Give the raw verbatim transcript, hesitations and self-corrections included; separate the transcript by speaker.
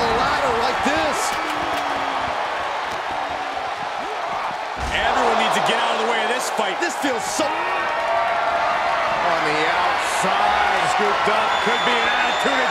Speaker 1: a ladder like this.
Speaker 2: Everyone needs to get out of the way of this fight.
Speaker 1: This feels so... On the outside, scooped up, could be an attitude